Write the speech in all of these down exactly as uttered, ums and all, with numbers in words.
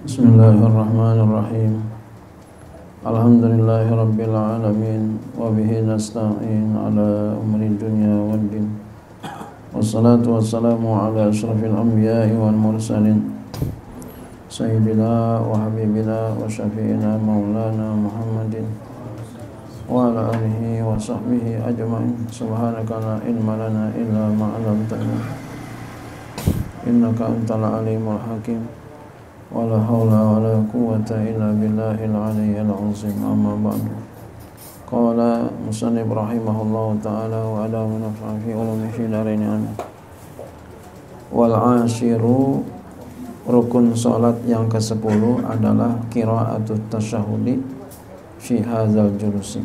Bismillahirrahmanirrahim. Alhamdulillahi rabbil alamin wa bihi nasta'in ala umri dunya waddin. Wassalatu wassalamu ala asyrafil anbiya'i wal mursalin sayyidina wa habibina wa syafi'ina maulana Muhammadin wa ala alihi wa sahbihi ajma'in. Subhanaka la ilma lana illa ma 'allamtana innaka antal alimul hakim. Wala haula wala quwwata illa billahil aliyyil azim. Amma ba'du. Qala musannif rahimahullahu ta'ala wa ala nafa'a fi ulumihi darain amin. Wal ashiru, rukun salat yang kesepuluh adalah qiraatut tasyahudi fi hadzal julusi,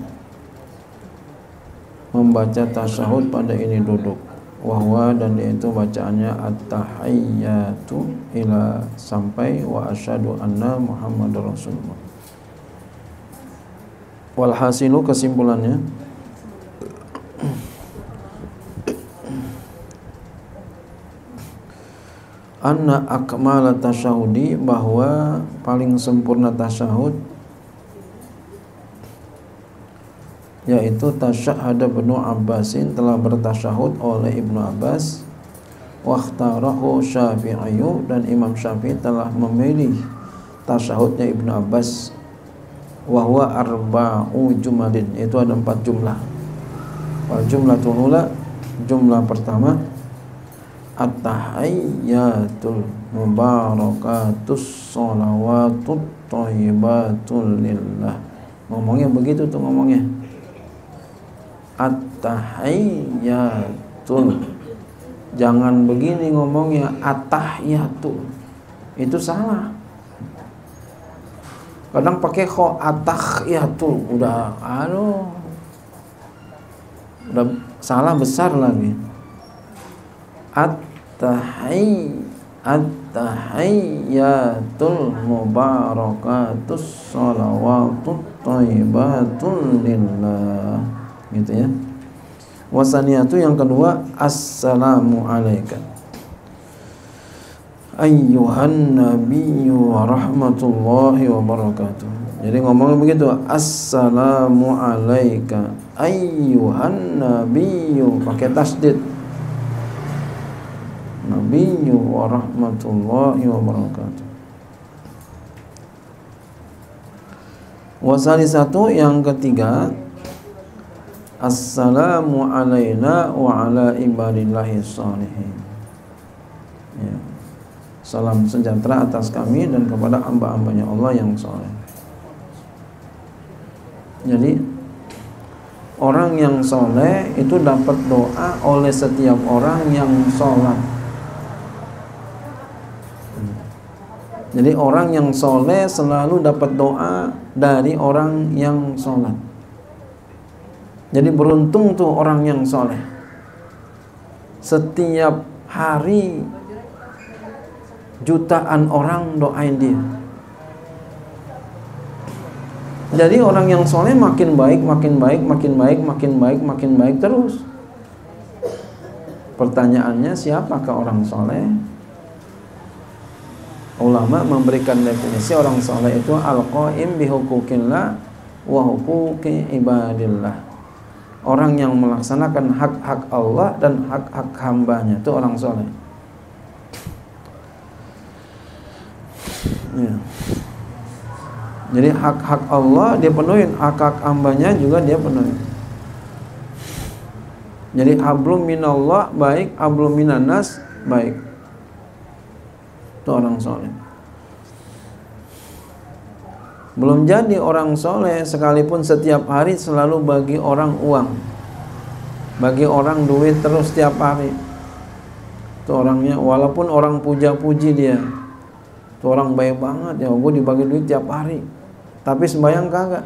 membaca tasyahud pada ini duduk. Wahwa, dan yaitu bacaannya at-tahiyyatu ila sampai wa asyhadu anna Muhammadar Rasulullah. Walhasilu, kesimpulannya, anna akmala tasyahudi, bahwa paling sempurna tasyahud yaitu tasyahada Ibnu Abbasin, telah bertasyahud oleh Ibnu Abbas, wakhtarahu Syafi'i, dan Imam Syafi'i telah memilih tasyahudnya Ibnu Abbas, wahwa arba'u jumalin, itu ada empat jumlah. Wal jumlatul ula, jumlah pertama, at-tahiyyatul mubarakatus sholawatut thayyibatul lillah. Ngomongnya begitu tuh ngomongnya. At-tahiyyatul, jangan begini ngomongnya at-tahiyyatu, itu salah. Kadang pakai kho, at-tahiyyatu, udah aduh, udah salah besar lagi. At-tahiyy at-tahiyyatul mubarakatus sholawatut thayyibatul lillah, gitu ya. Wasaniyatu, yang kedua, assalamu alaika ayyuhan nabiyyu wa rahmatullahi wa barakatuh. Jadi ngomongnya begitu, assalamu alaika ayyuhan nabiyyu, pakai tasdid, nabiyyu wa rahmatullahi wa barakatuh. Wasalisatu, yang ketiga, assalamu alaina wa ala ibadillahi sholihin, ya. Salam sejahtera atas kami dan kepada hamba-hambanya Allah yang soleh. Jadi orang yang soleh itu dapat doa oleh setiap orang yang sholat. Jadi orang yang soleh selalu dapat doa dari orang yang sholat. Jadi beruntung tuh orang yang soleh. Setiap hari jutaan orang doain dia. Jadi orang yang soleh makin baik, makin baik, makin baik, makin baik, makin baik terus. Pertanyaannya, siapakah orang soleh? Ulama memberikan definisi orang soleh itu al-qaim bihuquqillah wa huquqi ibadillah. Orang yang melaksanakan hak-hak Allah dan hak-hak hambanya, itu orang soleh. Ya. Jadi hak-hak Allah dia penuhin, hak-hak hambanya juga dia penuhin. Jadi hablum minallah baik, hablum minannas baik. Itu orang soleh. Belum jadi orang soleh sekalipun setiap hari selalu bagi orang uang, bagi orang duit terus setiap hari. Itu orangnya, walaupun orang puja-puji dia, itu orang baik banget ya, gue dibagi duit tiap hari, tapi sembahyang kagak.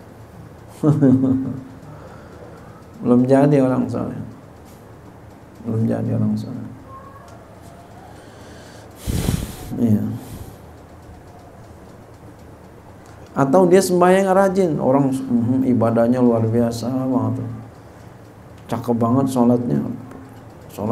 Belum jadi orang soleh. Belum jadi orang soleh. Iya. Atau dia sembahyang rajin, orang mm, ibadahnya luar biasa banget, cakep banget sholatnya,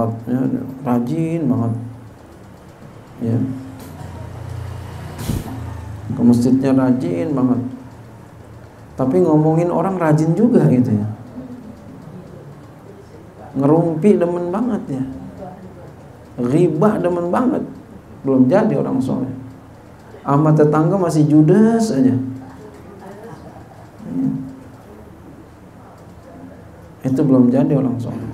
sholatnya rajin banget, ya. ke masjidnya rajin banget, tapi ngomongin orang rajin juga gitu ya, ngerumpi demen banget ya, ghibah demen banget, belum jadi orang soleh. Sama tetangga masih judes aja. Itu belum jadi orang soleh.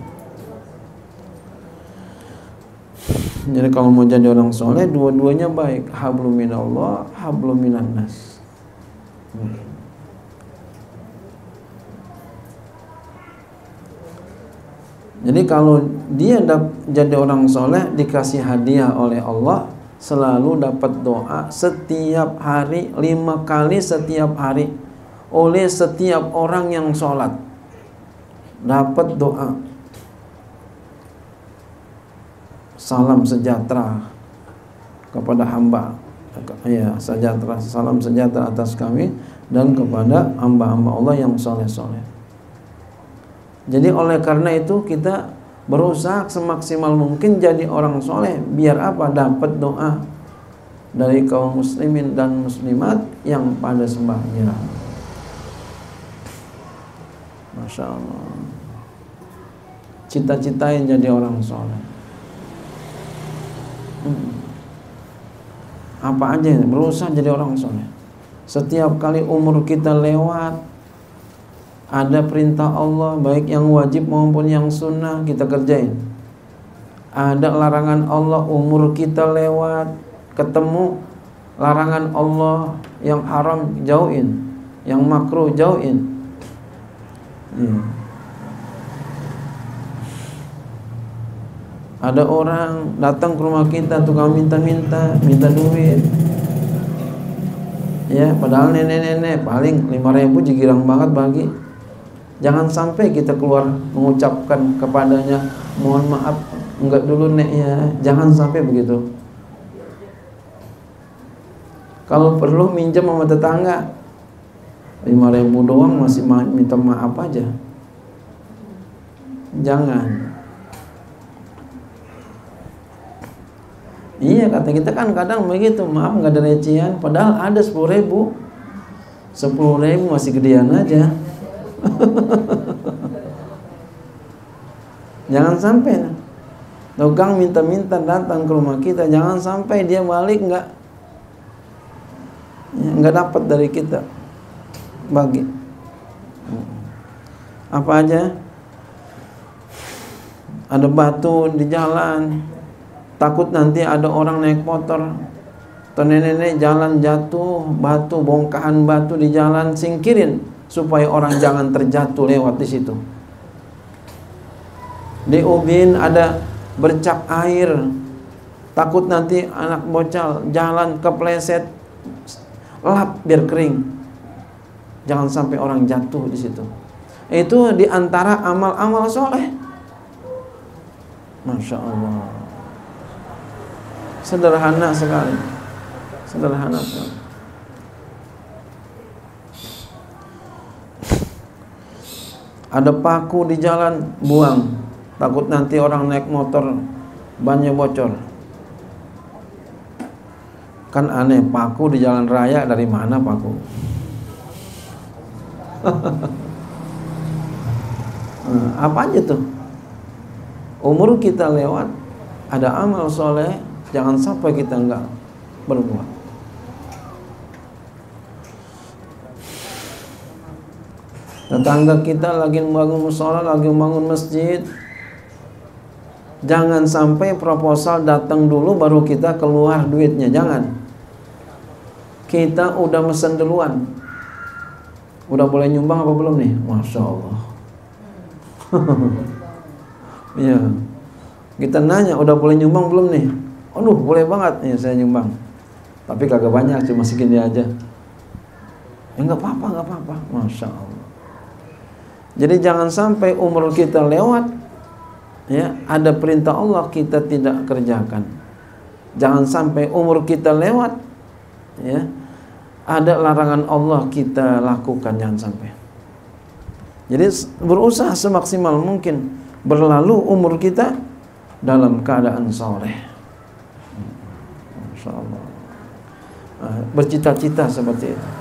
Jadi kalau mau jadi orang soleh, dua-duanya baik. Hablum minallah, hablum minan nas. Jadi kalau dia dap- jadi orang soleh, dikasih hadiah oleh Allah, selalu dapat doa setiap hari, lima kali setiap hari, oleh setiap orang yang sholat. Dapat doa salam sejahtera kepada hamba, ya, sejahtera, salam sejahtera atas kami dan kepada hamba-hamba Allah yang soleh-soleh. Jadi oleh karena itu kita berusaha semaksimal mungkin jadi orang soleh. Biar apa? Dapat doa dari kaum muslimin dan muslimat yang pada sembahyang. Masya Allah. Cita-citain jadi orang soleh. hmm. Apa aja, berusaha jadi orang soleh. Setiap kali umur kita lewat, ada perintah Allah, baik yang wajib maupun yang sunnah, kita kerjain. Ada larangan Allah, umur kita lewat, ketemu larangan Allah yang haram, jauhin, yang makruh, jauhin. hmm. Ada orang datang ke rumah kita, tukang minta-minta, minta duit, ya, padahal nenek-nenek paling lima ribu jigirang banget bagi. Jangan sampai kita keluar mengucapkan kepadanya, mohon maaf, enggak dulu nek ya. Jangan sampai begitu. Kalau perlu minjem sama tetangga, lima ribu doang masih minta maaf aja. Jangan. Iya, kata kita kan kadang begitu, maaf nggak ada recehan, padahal ada sepuluh ribu, sepuluh ribu masih gedean aja. Jangan sampai tukang minta-minta datang ke rumah kita, jangan sampai dia balik nggak ya, nggak dapat dari kita bagi. Apa aja? Ada batu di jalan, takut nanti ada orang naik motor atau nenek-nenek jalan jatuh, batu, bongkahan batu di jalan, singkirin supaya orang jangan terjatuh lewat di situ. Di ubin ada bercak air, takut nanti anak bocah jalan kepleset, lap biar kering. Jangan sampai orang jatuh di situ. Itu di antara amal-amal soleh. Masya Allah. Sederhana sekali. Sederhana sekali. Ada paku di jalan, buang. Takut nanti orang naik motor bannya bocor. Kan aneh, paku di jalan raya, dari mana paku? Nah, apa aja tuh? Umur kita lewat, ada amal soleh, jangan sampai kita enggak berbuat. Tetangga kita lagi membangun mushola, lagi membangun masjid, jangan sampai proposal datang dulu baru kita keluar duitnya. Jangan. Kita udah mesen duluan. Udah boleh nyumbang apa belum nih? Masya Allah. Iya. Kita nanya, udah boleh nyumbang belum nih? Aduh, boleh banget. Ya, saya nyumbang. Tapi kagak banyak, cuma segini aja. Ya enggak apa-apa, enggak apa-apa. Masya Allah. Jadi jangan sampai umur kita lewat, ya, ada perintah Allah kita tidak kerjakan. Jangan sampai umur kita lewat, ya, ada larangan Allah kita lakukan, jangan sampai. Jadi berusaha semaksimal mungkin berlalu umur kita dalam keadaan soleh. Masya Allah. bercita-cita seperti itu.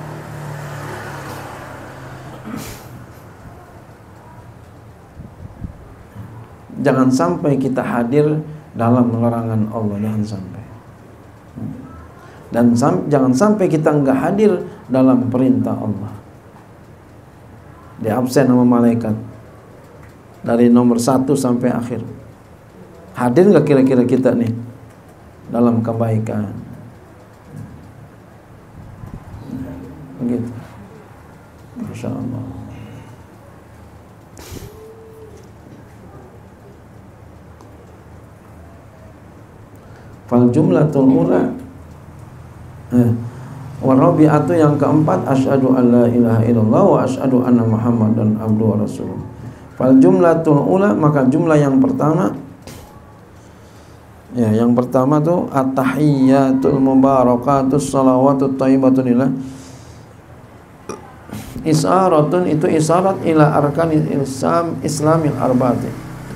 Jangan sampai kita hadir dalam larangan Allah, jangan sampai. Dan sam- jangan sampai kita enggak hadir dalam perintah Allah. Dia absen sama malaikat dari nomor satu sampai akhir. Hadir enggak kira-kira kita nih dalam kebaikan? Begitu. Masya Allah. Fal jumlatul ula eh, warabi'atu yang keempat asyhadu an la ilaha illallah wa asyhadu anna muhammadan abduhu wa rasuluh. Fal jumlatul ula, maka jumlah yang pertama, ya yang pertama tuh at-tahiyyatul mubarakatus salawatut thayyibatun lillah. Isyaratun, itu isyarat ila arkanil islam islamil arba'ati,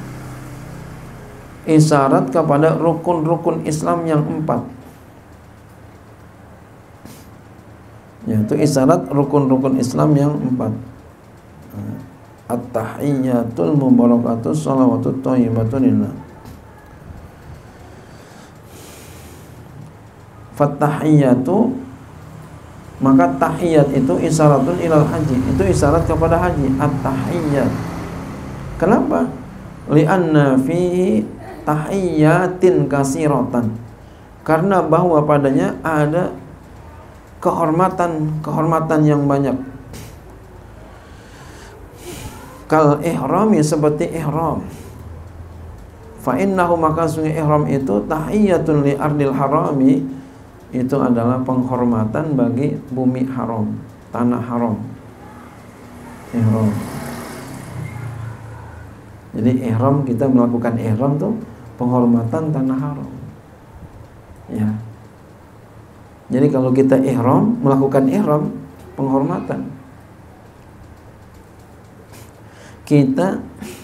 isyarat kepada rukun-rukun Islam yang empat. Yaitu isyarat rukun-rukun Islam yang empat. At-tahiyyatul mubarakatus salawatut thayyibatun lillah. Fat-tahiyyatu, maka tahiyat itu isyaratun ilal haji, itu isyarat kepada haji. At-tahiyyat. Kenapa? Li'anna fihi tahiyyatin kasiratan, karena bahwa padanya ada kehormatan-kehormatan yang banyak. Kal ihrami, seperti ihram. Fa innahu, maka sungguh ihram itu tahiyyatun li ardil harami, itu adalah penghormatan bagi bumi haram, tanah haram. Ihram. Jadi ihram, kita melakukan ihram tuh penghormatan tanah haram. Ya. Jadi kalau kita ihram, melakukan ihram, penghormatan. Kita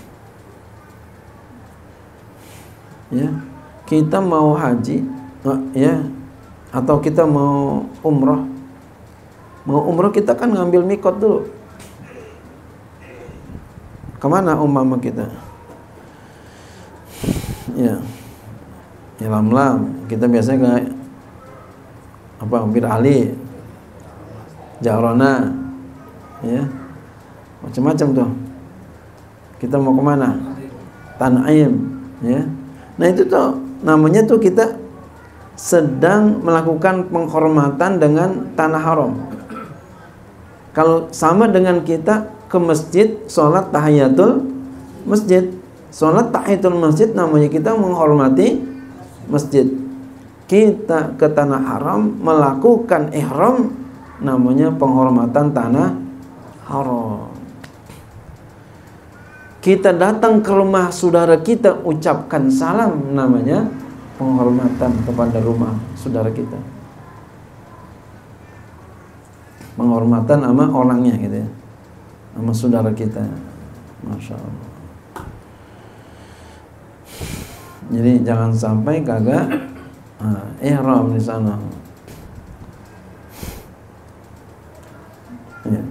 ya, kita mau haji, ya, atau kita mau umrah. Mau umrah kita kan ngambil mikot dulu. Kemana umpama kita? Ya, ya lam-lam. Kita biasanya ke apa? Bir Ali, Jarona, ya, macam-macam tuh. Kita mau kemana? Tan'im, ya. Nah itu tuh namanya tuh kita sedang melakukan penghormatan dengan tanah haram. Kalau sama dengan kita ke masjid, sholat tahiyatul masjid. Sholat tahiyatul masjid namanya kita menghormati masjid. Kita ke tanah haram melakukan ihram, namanya penghormatan tanah haram. Kita datang ke rumah saudara kita, ucapkan salam, namanya penghormatan kepada rumah saudara kita. Penghormatan sama orangnya gitu ya, sama saudara kita. Masya Allah. Jadi jangan sampai kagak nah, ihram di sana. Ya.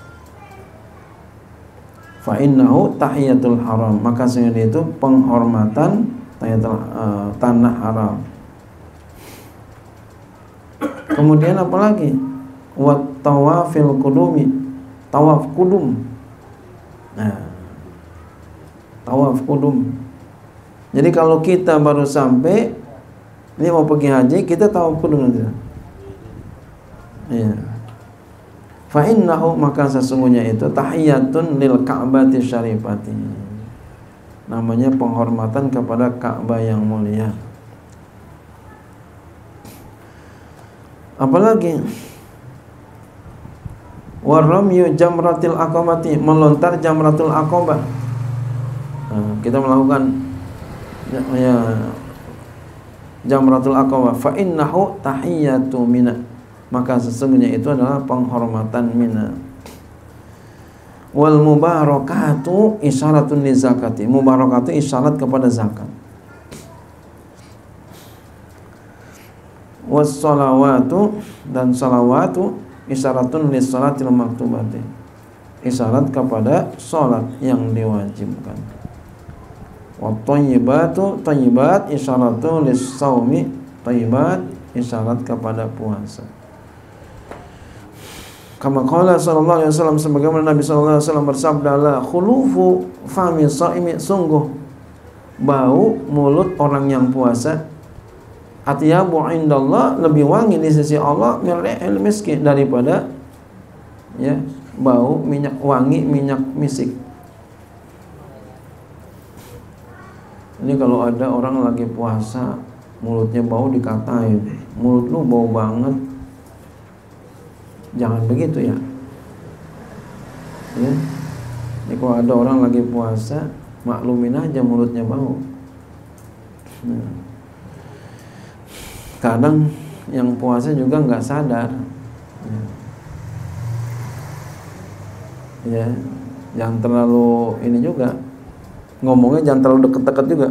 Fa innahu tahiyatul haram, maka sesungguhnya itu penghormatan tahiyatul uh, tanah haram. Kemudian apa lagi? Wa tawafil qudumi, tawaf kudum. Nah, tawaf kudum. Jadi kalau kita baru sampai ini mau pergi haji, kita tawaf kudum nanti. Iya. Fa innahu, maka sesungguhnya itu tahiyatun lil ka'bati syarifati, namanya penghormatan kepada Ka'bah yang mulia. Apalagi waramyu jamratil aqabati, melontar jamratul aqabah. Nah, kita melakukan ya jamratul aqabah. Fa innahu tahiyatu mina, maka sesungguhnya itu adalah penghormatan Mina. Wal mubarakatu isyaratun li zakati, mubarakatu isyarat kepada zakat. wassalawatu dan salawatu isyaratun lis salatil maktubati, isyarat kepada salat yang diwajibkan. Wa thayyibatu thayyibat isyaratun lis shaumi, thayyibat isyarat kepada puasa. Kama qala sallallahu alaihi wasallam, sebagaimana Nabi sallallahu alaihi wasallam bersabda, la khulufu fami shaimi, sungguh bau mulut orang yang puasa, atyabu indallah, lebih wangi di sisi Allah, min rihil miski, daripada ya bau minyak wangi minyak misik. Ini kalau ada orang lagi puasa mulutnya bau, dikatain, mulut lu bau banget, jangan begitu ya. Ya. Ini kalau ada orang lagi puasa, maklumin aja mulutnya bau. Nah, kadang yang puasa juga nggak sadar, ya, jangan terlalu ini juga, ngomongnya jangan terlalu deket-deket juga.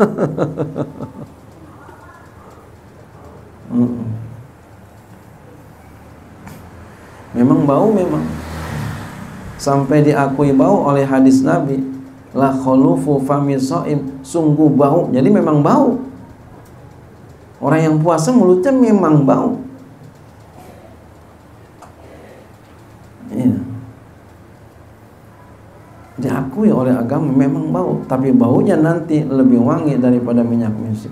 Memang bau, memang sampai diakui bau oleh hadis Nabi, la khulufu fami shaim, sungguh bau. Jadi memang bau. Orang yang puasa mulutnya memang bau. Iya. Diakui oleh agama memang bau, tapi baunya nanti lebih wangi daripada minyak misik.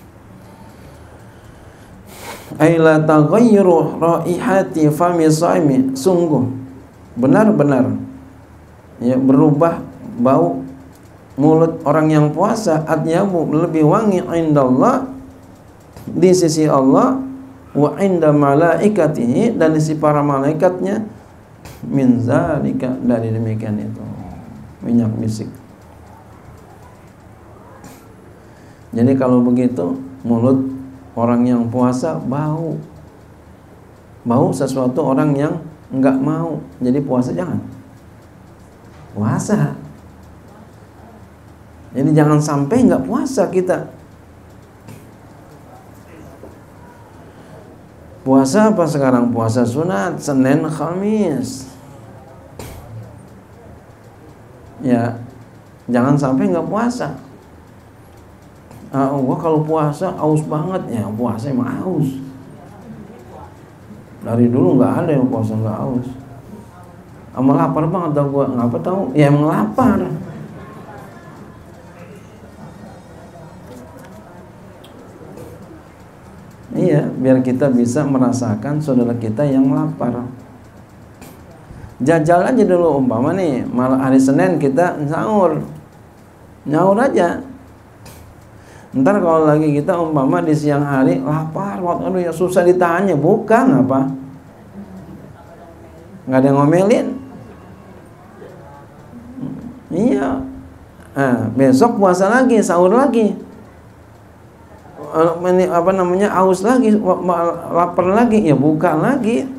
Aila taghayyuru raihati fami shaimi, sungguh benar-benar ya berubah bau mulut orang yang puasa, atyabu, lebih wangi indallah, di sisi Allah, wa inda malaikatihi, dan di sisi para malaikatnya, min zalika, dari demikian itu minyak misik. Jadi kalau begitu mulut orang yang puasa bau, bau sesuatu orang yang enggak mau. Jadi puasa jangan puasa. Jadi jangan sampai enggak puasa kita. Puasa apa sekarang? Puasa sunat, Senin, Khamis. Ya, jangan sampai nggak puasa. Ah, gua kalau puasa aus banget, ya puasa emang aus. Dari dulu nggak ada yang puasa nggak aus. Amal lapar banget dah gua, ngapa tahu? Ya emang lapar. Iya, biar kita bisa merasakan saudara kita yang lapar. Jajal aja dulu, umpama nih malam hari Senin kita sahur, nyaur aja. Ntar kalau lagi kita umpama di siang hari lapar, waduh ya susah ditahannya, bukan apa? Nggak ada yang ngomelin. Iya. Nah, besok puasa lagi, sahur lagi. Ini apa namanya, haus lagi, lapar lagi, ya buka lagi.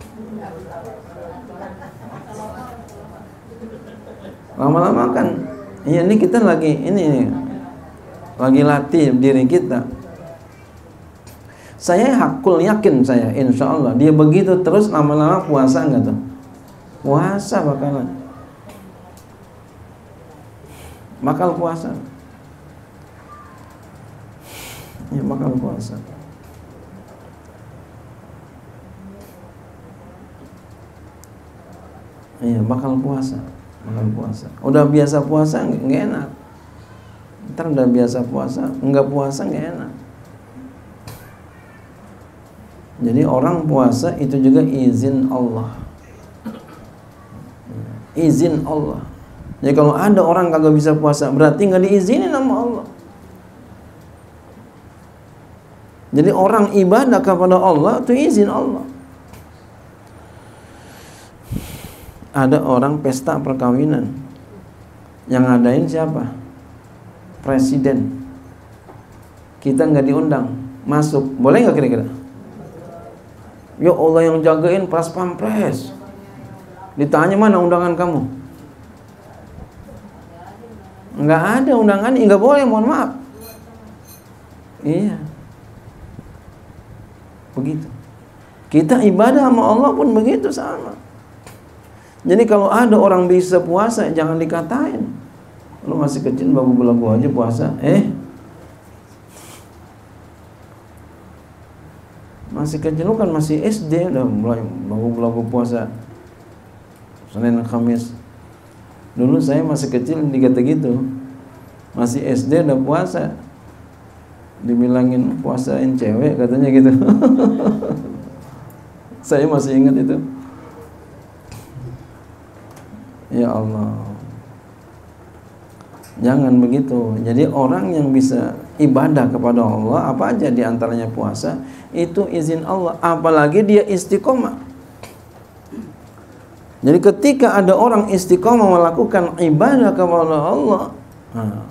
Lama-lama kan, ya ini kita lagi ini, ini lagi latih diri kita. Saya hakul yakin, saya insya Allah dia begitu terus, lama-lama puasa nggak tuh? Puasa bakalan, bakal puasa. Ya bakal puasa. Iya bakal puasa, bakal puasa. Udah biasa puasa nggak enak. Ntar udah biasa puasa, nggak puasa nggak enak. Jadi orang puasa itu juga izin Allah. Izin Allah. Jadi kalau ada orang kagak bisa puasa, berarti nggak diizinin sama Allah. Jadi orang ibadah kepada Allah itu izin Allah. Ada orang pesta perkawinan, yang ngadain siapa? Presiden. Kita nggak diundang, masuk, boleh nggak kira-kira? Ya Allah yang jagain pas pampres. Ditanya mana undangan kamu? Nggak ada undangan, nggak boleh, mohon maaf. Iya. Begitu. Kita ibadah sama Allah pun begitu sama. Jadi kalau ada orang bisa puasa, jangan dikatain. Lu masih kecil baru belagu aja puasa. Eh, masih kecil lu kan masih S D udah mulai baru belagu puasa. Senin Kamis. Dulu saya masih kecil dikata gitu. Masih S D udah puasa. Dibilangin puasain cewek katanya gitu. Saya masih ingat itu. Ya Allah, jangan begitu. Jadi orang yang bisa ibadah kepada Allah, apa aja diantaranya puasa, itu izin Allah. Apalagi dia istiqomah. Jadi ketika ada orang istiqomah melakukan ibadah kepada Allah, nah,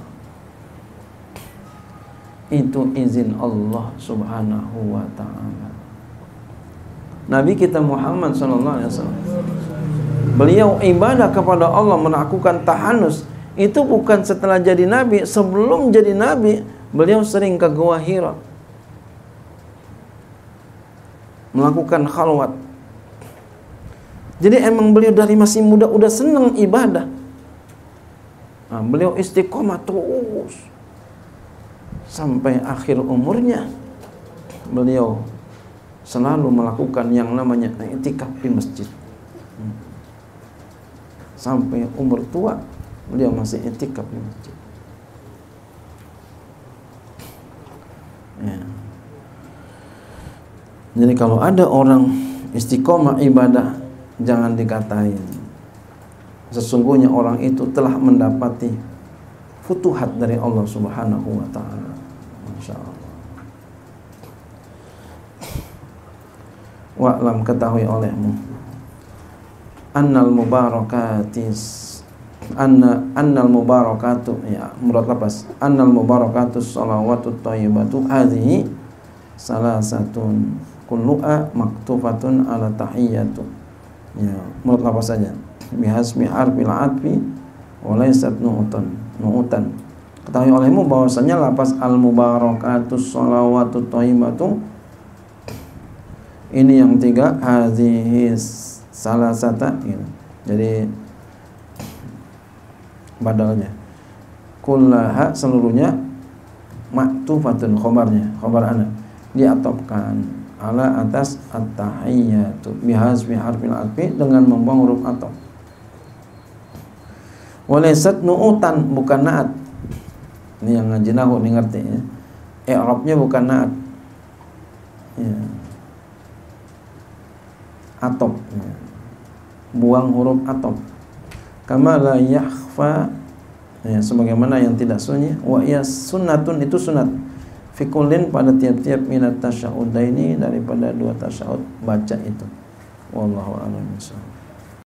itu izin Allah subhanahu wa ta'ala. Nabi kita Muhammad sallallahu alaihi wasallam, beliau ibadah kepada Allah, melakukan tahanus. Itu bukan setelah jadi Nabi. Sebelum jadi Nabi, beliau sering ke Gua Hira, melakukan khalwat. Jadi emang beliau dari masih muda udah senang ibadah. Nah, beliau istiqomah terus sampai akhir umurnya. Beliau selalu melakukan yang namanya i'tikaf di masjid. Sampai umur tua beliau masih i'tikaf di masjid. Ya. Jadi kalau ada orang istiqomah ibadah, jangan dikatain. Sesungguhnya orang itu telah mendapati futuhat dari Allah Subhanahu wa ta'ala. Masyaallah. Wa'lam, ketahui olehmu, annal mubarakatis anna annal mubarakatu, ya murad lapas, annal mubarakatus salawatut thayyibatu hadhihi salasatun kullu'a maktufatun ala tahiyyatu. Ya murad lapas saja, bihasmi harfil atfi wa laysat nu'utan nu'utan. Ketahui olehmu bahwasanya lapas al mubarakatus salawatut thayyibatu ini yang tiga, hadhihi salasata, gitu. Jadi badalnya kullaha, seluruhnya, maktufatun, khobarnya, khobar ana, diatofkan ala atas at-tahiyyatu bihasbi harfil atfi, dengan membuang huruf atof. Walaysat nu'utan, bukan naat. Ini yang ngaji nahwu nih ngerti ya. I'rabnya bukan naat. Ya. Atof, ya. Buang huruf atof. Kama la yakhfa, ya, sebagaimana yang tidak sunyi. Wa ya sunnatun, itu sunat. Fikulin, pada tiap-tiap minat tasyahhudaini, daripada dua tasyahud baca itu. Wallahu a'lam bishawab.